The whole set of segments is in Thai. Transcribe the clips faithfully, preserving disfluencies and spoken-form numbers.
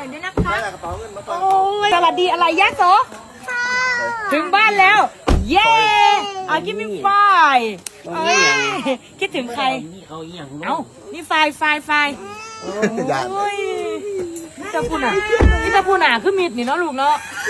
อยด้วยนะคะโอ้ยสวัสดีอะไรยะโสถึงบ้านแล้วเย้อากิมิไฟคิดถึงใครเอ้านี่ไฟไฟไฟโอ้ยนี่ตาพูน่ะนี่ตาพูน่ะคือมิดนี่เนาะลูกเนาะ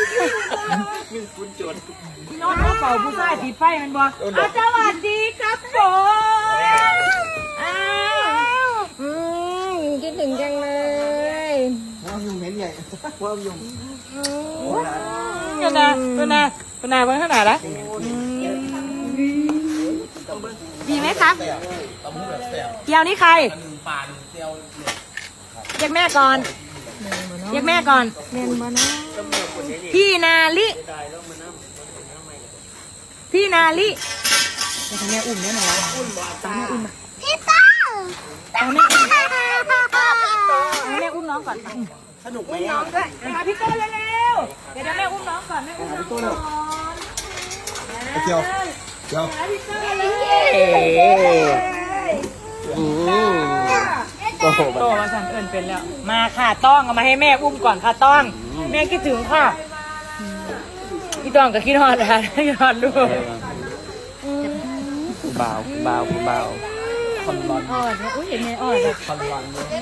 พี่น้องเขาเป่าผู้ชายติดไฟมันบ่อาสวัสดีครับผมอ้าวคิดถึงจังเลยว้าวยุ่งเห็นใหญ่ว้าวยุ่งกันนะกันนะกันนะเบิ้งขนาดละดีไหมครับเดี๋ยวนี้ใครเรียกแม่ก่อนเรียกแม่ก่อนพี่นาลิพี่นาลิจะทำแม่อุ้มได้ไหมวะตาแม่อุ้มมาพี่ต้าตาแม่อุ้มแม่อุ้มน้องก่อนสนุกไหมน้องด้วยมาพี่ต้าเร็วๆเดี๋ยวแม่อุ้มน้องก่อนแม่อุ้มน้องก่อนเจียวเจียวพี่ต้าโตโตมาสั่งเอิญเป็นแล้วมาค่ะต้องเอามาให้แม่อุ้มก่อนค่ะต้องแม่คิดถึงค่ะพี่ต้องกับคิดฮอดนะคะคิดฮอดลูกเบาเบาเบาคอนร้อนอ่อนอุ้ยเห็นไหมอ่อนแบบคอนร้อน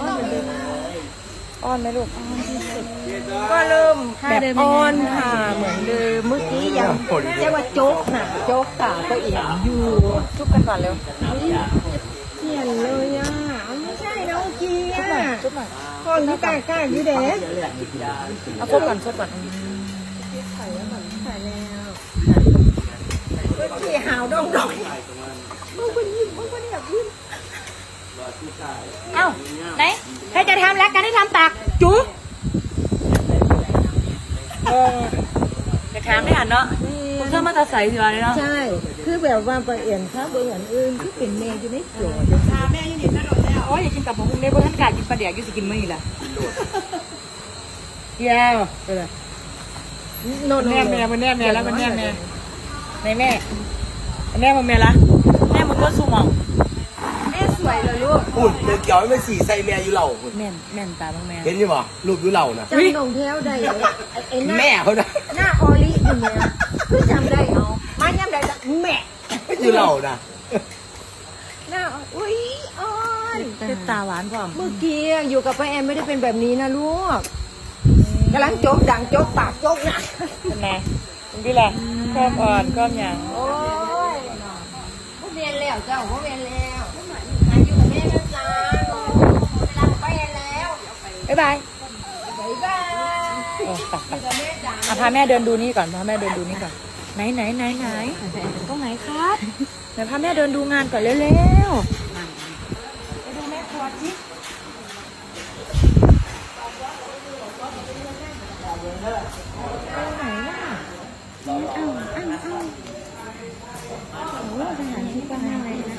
อ่อนไหมลูกก็เริ่มแบบอ่อนค่ะเหมือนเดิมเมื่อกี้ยังเรียกว่าโจ๊กน่ะโจ๊กตาก็เอียงอยู่ชุบกันก่อนเร็วเปลี่ยนเลยอ่ะไม่ใช่น้องเกียร์ชุบหน่อยก่อนที่กล้ากล้าอยู่เด็กเอาชุบก่อนชุบก่อนใส่แล้วใส่แล้วก็เกี่ยหาวดองดองเมื่อวันยิ้มเมื่อวันอยากยิ้มเอ้าไหนใครจะทำแล้วกันให้ทำปากจุ๊เออจะถามได้หันเนาะคุณชอบมาตาใสสิวะเนาะใช่คือแบบว่าไปเอียนครับเบอร์อย่างอื่นคือเป็นแม่อยู่ในโจทย์แม่ยังเห็นตลอดแล้วโอ้ยอยากกินกับผมเนี่ยเพราะท่านกากินปลาเดี๋ยวอยู่สิกินไม่ละเยี่ยวเออโน่นแม่แม่มันแน่แม่แล้วมันแน่แม่แม่แม่แม่มึงแม่ละแม่มึงก็สู้มองแม่สวยเลยลูกอุ่นเด็กเกี่ยวไม่สีใส่แม่อยู่เหล่าแม่แม่ตาบ้างแม่เห็นยังบ่รูปอยู่เหล่านะจำนงเท้าได้แม่เขานะหน้าออลิอยู่เนี่ยคือจำได้เอามาย่ำได้แม่อยู่เหล่านะหน้าอุ้ยอ่อนเป็นตาหวานพร้อมเมื่อกี้อยู่กับป้าแอมไม่ได้เป็นแบบนี้นะลูกกำลังโจ๊กดังโจ๊กปากโจ๊กหนักเป็นไงเป็นพี่แหละก้อมอ่อนก้อมหยางโอ้ยพวกเรียนแล้วเจ้าพวกเรียนแล้วอยู่กับแม่นะจ๊ะไปรับไปแล้วบ๊ายบายบ๊ายบายโอ้ตักตักพาแม่เดินดูนี่ก่อนพาแม่เดินดูนี่ก่อนไหนไหนไหนไหนตรงไหนครับเดี๋ยวพาแม่เดินดูงานก่อนเร็วๆไปดูแม่ครัวสิไหนล่ะอ้าวอ้าวอ้าวโอ้สถานที่กว้างอะไรนะ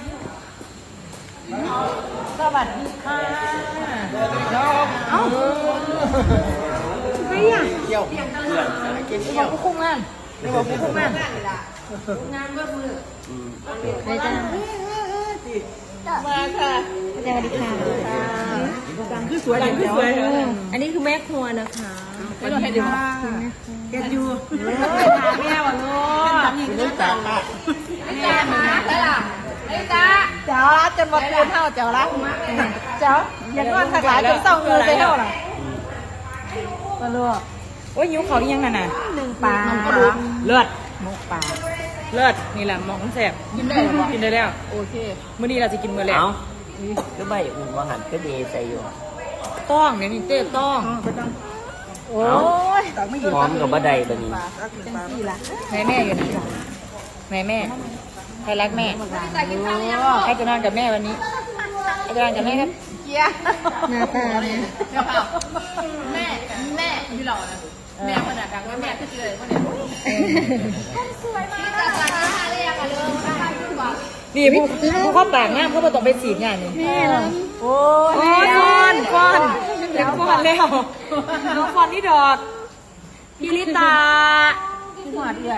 สวัสดีค่ะเอ้าไม่อ่ะเที่ยวเกี่ยวกับคุ้งงานเกี่ยวกับคุ้งงานงานเมื่อมือไปจ้ามาค่ะสวัสดีค่ะคือสวยคือสวยอันนี้คือแม่ครัวนะคะไม่ต้องให้ดูแกอยู่แม่วะลูกลูกสาวค่ะแม่มาแล้วล่ะไอ้จ้าเจ้าจนมาปูนเท่าเจ้าละเจ้าอย่างนอนถักหลายจนเศร้ามือไปเท่าไหร่มาลูกโอ้ยยิ้วเขาอีกยังไงน่ะหนึ่งปลาเลือดมกปลาเลือดนี่แหละมองแสบกินได้แล้วกินได้แล้วโอเคเมื่อนี้เราจะกินมื้อแรกก็ใบอุ่นว่าหันก็ดีใจอยู่ต้องเนี่ยนี่เต้ต้องโอ้ยพร้อมกับบัดใดบัดนี้แม่แม่อยู่ไหนแม่แม่ใครรักแม่ใครจะนอนกับแม่วันนี้ใครจะนอนกับแม่ครับเกียร์หน้าตาเนี่ยแม่แม่อยู่หล่อนะแม่ขนาดดังว่าแม่คือเจอคนเนี้ยสวยมากนะคะเรียกกันเลยนี่ผู้ผู้เข้าปากน้ำเขาบอกต้องไปสีดงานนี่โอ้ยฟอนฟอนเดี๋ยวฟอนแล้วน้องฟอนนี่ดอกพิลิตาหวานใหญ่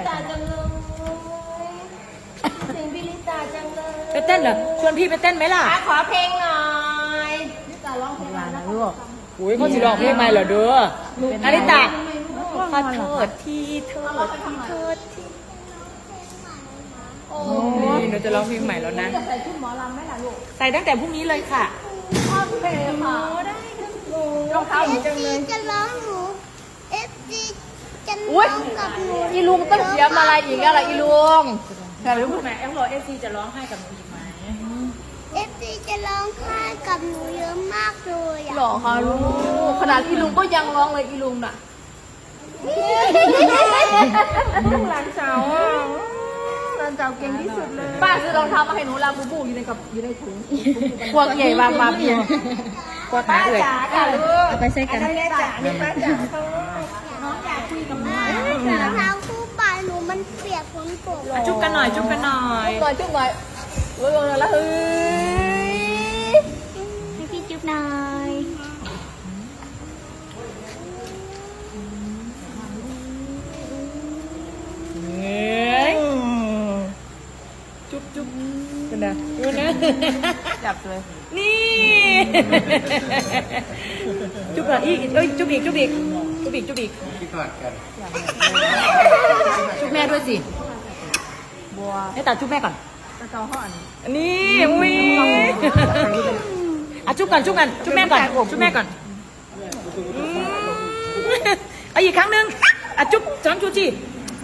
เพลงพิลิตาจังเลยไปเต้นเหรอชวนพี่ไปเต้นไหมล่ะขอเพลงหน่อยพิลิตาร้องเพลงอะไรนะลูกอุ้ยเขาสิร้องเพลงใหม่เหรอเด้อนาริตะขอโทษทีโทษทีโทษทีโอ้ยหนูจะร้องเพลงใหม่แล้วนะใส่ชุดหมอลำไหมล่ะลูกใส่ตั้งแต่พรุ่งนี้เลยค่ะชอบเพลงค่ะรองเท้าหนูจังเลยจะร้องหนูเอฟซีจะอุ๊ร้ยองกับหนูอีลุงต้องเสียมาอะไรอีกอะไรอีลุงแต่ลูกแม่แอมรอเอฟซีจะร้องให้กับหนูอีกไหมเอฟซีจะร้องไห้กับหนูเยอะมากเลยอ่ะหล่อค่ะลูกขนาดอีลุงก็ยังร้องเลยอีลุงน่ะหลานสาวหลานสาวเก่งที่สุดเลยป้าซื้อรองเท้ามาให้หนูลาบูบูอยู่ในกับอยู่ในถุงพวกใหญ่บางบางพี่กวาดหาเลยเอาไปใส่กันรองเท้าคู่ป่าหนูมันเปียกฝนตกจุ๊บกันหน่อยจุ๊บกันหน่อยจุ๊บหน่อยจุ๊บหน่อยโอ้ยโอ้ยละเฮ้ยให้พี่จุ๊บหน่อยเฮ้ยจุ๊บจุ๊บกันนะดูนะจับเลยนี่จุ๊บก่อนอีกเอ้ยจุ๊บอีกจุ๊บอีกจุ๊บอีกจุ๊บอีกที่กอดกันจุ๊บแม่ด้วยสิบัวให้ตาจุ๊บแม่ก่อนตะเกาห่อนนี่อุ้ยอ่ะจุ๊บก่อนจุ๊บกันจุ๊บแม่ก่อนจุ๊บแม่ก่อนอืมเอาอีกครั้งหนึ่งอ่ะจุ๊บสามจุ๊บจี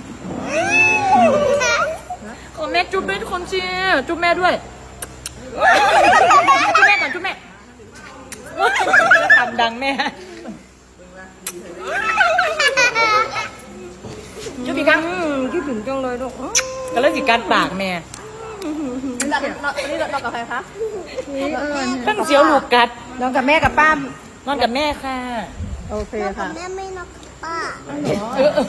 ขอแม่จุ๊บด้วยทุกคนจีจุ๊บแม่ด้วยจุ๊บแม่ก่อนจุ๊บแม่ทำดังแม่จุ๊บอีกครั้งคิดถึงจังเลยลูกก็เล่นสิการปากแม่นี่เรานี่เรากับใครคะตั้งเสียวลูกกัดน้องกับแม่กับป้ามนอนกับแม่ค่ะโอเคแล้วกัค่ะบแม่ไม่นอกกับป้าเออเออ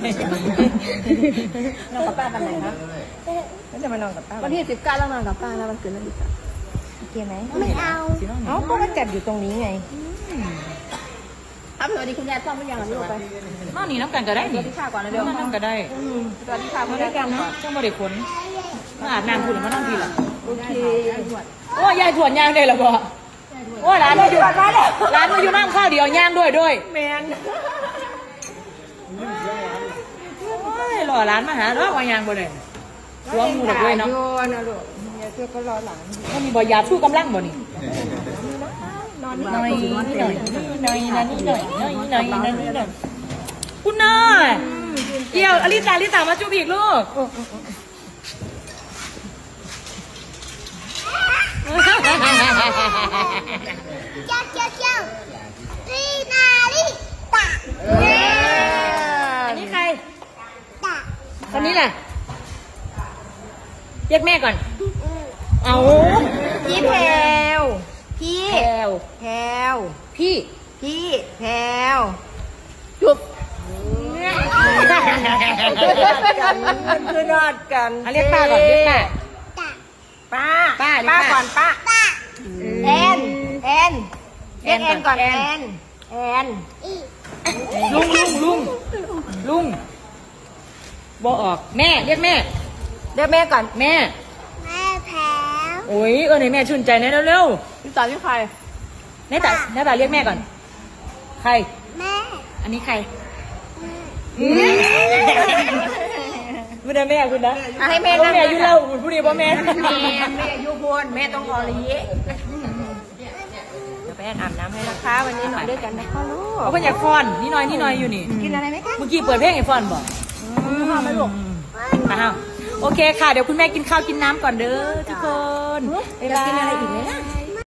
น้องกับป้ากันไหนคะแล้วจะมานอนกับป้าวันที่สิบเก้าแล้วนอนกับป้าแล้ววันเกิดแล้วดิค่ะโอเคไหมไม่เอาเอ้าก็มันจัดอยู่ตรงนี้ไงครับสวัสดีคุณยายต้อมไม่ยังอ่ะลูกไปนอนนี่น้ำกันก็ได้สนี่วัสดีค่ะก่อนนะเดี๋ยวนอนน้ำก็ได้สวัสดีค่ะมาด้วยกันเนาะต้องบริขนมาอาบน้ำคุณมานั่งทีละโอเคโอ้ยายถวนยางได้หรอบ่โอ้ร้านมาอยู่ร้านมาอยู่นั่งข้าวเดียวย่างด้วยด้วยแมนโอ้ยรอร้านมาหาเนาะวางยางบ่เลยตัวงูหลักด้วยเนาะโยนนะลูกยายเพื่อก็รอหลังก็มีบ่ยาสู้กำลังบ่นี่นอนนี่หน่อยนิดหน่อยหน่อยนะนิดหน่อยหน่อยหน่อยนะนิดหน่อยคุณน้อยเกี่ยวอลิตาอลิตามาจูบอีกลูกเจ้าเจ้าเจ้าลีนาลีตาอันนี้ใครตาคนนี้แหละเรียกแม่ก่อน เอาพี่แพรวพี่แพรวแพรวพี่พี่แพรวจุบคือนอดกันเอาเรียกป้าก่อนเรียกป้าตาป้าป้าเรียกป้าป้าก่อนป้าตาแอนแอนเรียกแอแอน นก่ก่ออน นแอแอน นแอนอีลุงลุงลุงลุงบอออกแม่เรียกแม่เรียกแม่ก่อนแม่แม่แพ้โอ้ยเออไหนแม่ชื่นใจนะเร็วพี่ตาพี่ใครๆในตาในตาเรียกแม่ก่อน ใครแม่อันนี้ใครไม่ได้แม่คุณนะอ่ะให้แม่แม่นั่งแม่อายุเล่าผู้นี้ป่ะแม่แม่แม่อายุพนแม่ต้องรอลีเดี๋ยวไปอาบน้ำให้นะคะวันนี้นอนด้วยกันนะคะลูกเขาก็อยากฟอนนี่น้อยนี่น้อยอยู่นี่กินอะไรไหมคะเมื่อกี้เปิดเพลงไอ้ฟอนบอกข้าวไหมลูกอ้าวโอเคค่ะเดี๋ยวคุณแม่กินข้าวกินน้ำก่อนเด้อทุกคนอยากกินอะไรอีกไหมล่ะ